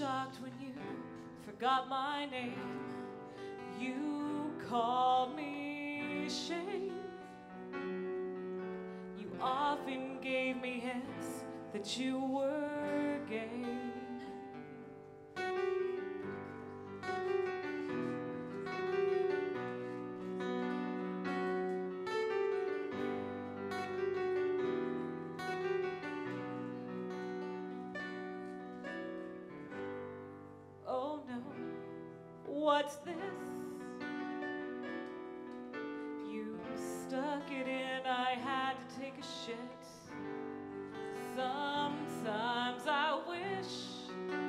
shocked when you forgot my name. You called me shame. You often gave me hints that you were gay. Oh no, what's this? You stuck it in, I had to take a shit. Sometimes I wish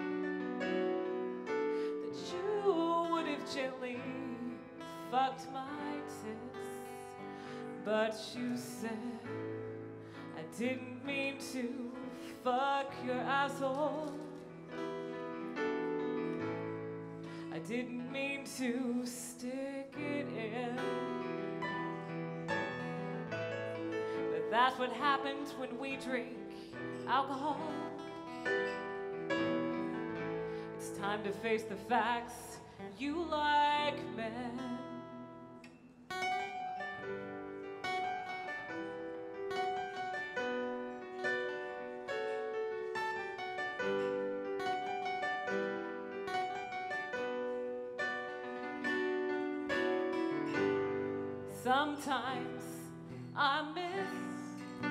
that you would have gently fucked my tits, but you said I didn't mean to fuck your asshole. I didn't mean to stick it in. But that's what happens when we drink alcohol. It's time to face the facts. You like men. Sometimes I miss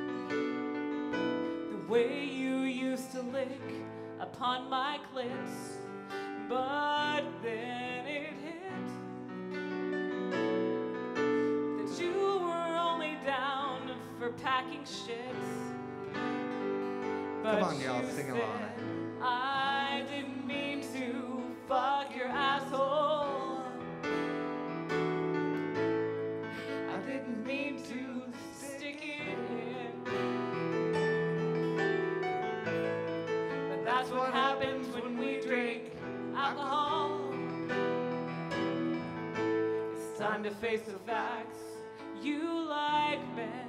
the way you used to lick upon my clits, but then it hit that you were only down for packing shits. But come on, y'all, sing along. I didn't mean to fuck your asshole. Didn't mean to stick it in. But that's what happens when we drink alcohol. It's time to face the facts. You like men.